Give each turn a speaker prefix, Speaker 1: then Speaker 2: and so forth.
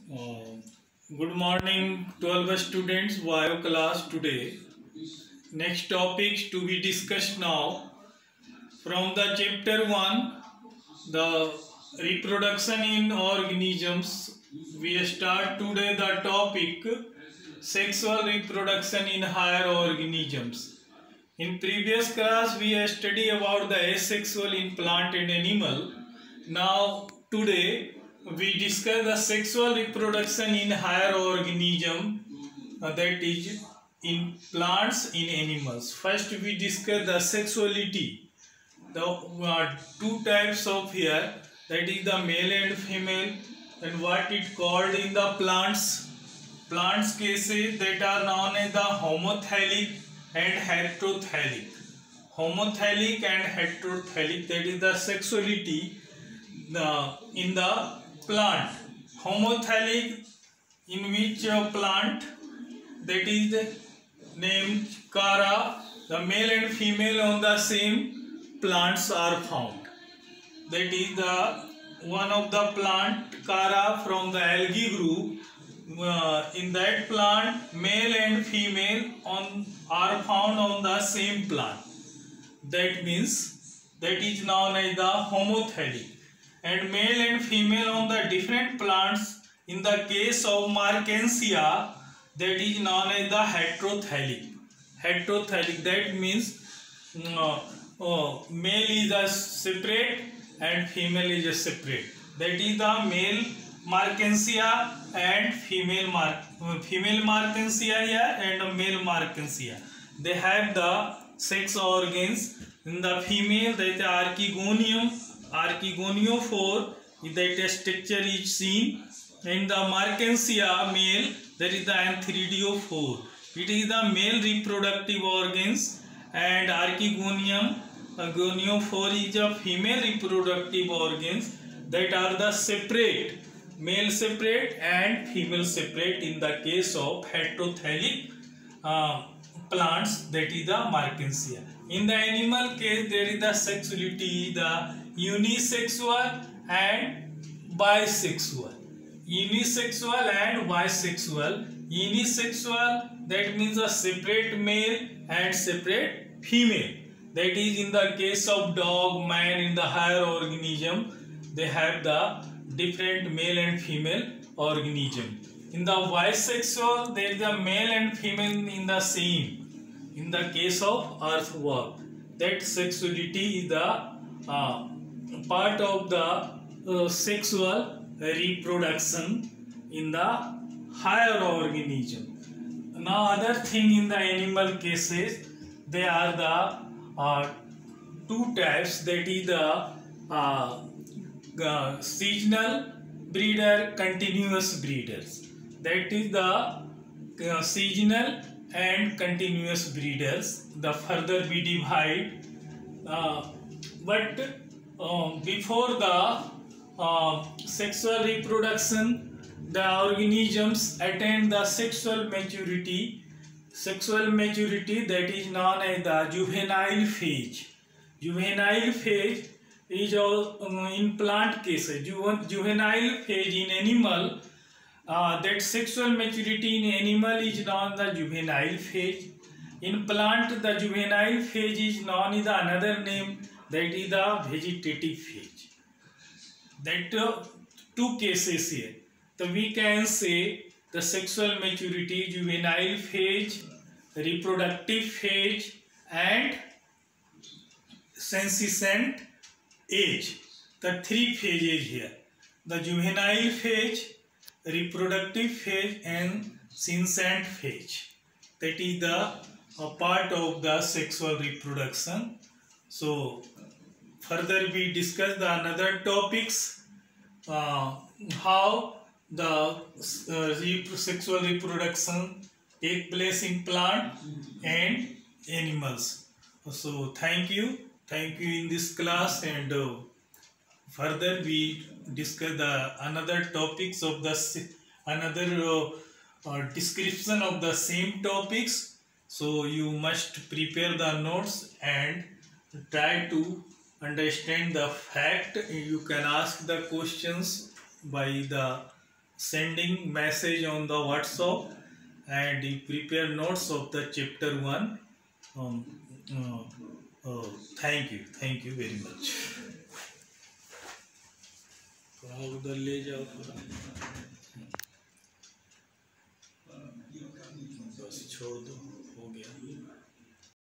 Speaker 1: Uh, Good morning, 12 students, bio class today. Next topics to be discussed now from the chapter 1, the reproduction in organisms. We start today the topic sexual reproduction in higher organisms. In previous class, we studied about the asexual in plant and animal. Now, today, we discuss the sexual reproduction in higher organism, that is in plants, in animals. First, we discuss the sexuality. The two types of here, that is the male and female, and what it called in the plants. Plants cases that are known as the homothallic and heterothallic. Homothallic and heterothallic, that is the sexuality in the plant. Homothallic, in which plant, that is the named Chara, the male and female on the same plants are found. That is the one of the plant Chara from the algae group. In that plant, male and female are found on the same plant. That means that is known as the homothallic. And male and female on the different plants, in the case of Markensia, that is known as the heterothallic. Heterothallic, that means male is a separate and female is a separate. That is the male Markensia and female Markensia here and male Markensia. They have the sex organs. In the female, that is archegoniophore, that structure is seen. In the Markensia male, that is the antheridophore. It is the male reproductive organs, and archegoniophore is the female reproductive organs that are the separate, male separate and female separate in the case of heterothallic plants, that is the Markensia. In the animal case, there is the sexuality, the unisexual and bisexual. Unisexual and bisexual. Unisexual, that means a separate male and separate female. That is in the case of dog, man, in the higher organism, they have the different male and female organism. In the bisexual, there is a male and female in the same. In the case of earthworm, that sexuality is the part of the sexual reproduction in the higher organism. Now, other thing in the animal cases, they are the two types, that is the seasonal breeder, continuous breeders. That is the seasonal and continuous breeders. The further we divide, but before the sexual reproduction, the organisms attain the sexual maturity. Sexual maturity, that is known as the juvenile phase. Juvenile phase is in plant cases. Juvenile phase in animal, that sexual maturity in animal is known as the juvenile phase. In plant, the juvenile phase is known as another name, that is the vegetative phase. That two cases here. So we can say the sexual maturity, juvenile phase, reproductive phase, and senescent age. The three phases here: the juvenile phase, reproductive phase, and senescent phase. That is the part of the sexual reproduction. So further we discuss the another topics, how the sexual reproduction take place in plant and animals. So thank you in this class, and further we discuss the another topics of the another description of the same topics. So you must prepare the notes and try to understand the fact. You can ask the questions by the sending message on the WhatsApp, and you prepare notes of the chapter 1. Um, thank you very much. थोड़ा उधर ले जाओ थोड़ा, बस छोड़ दो.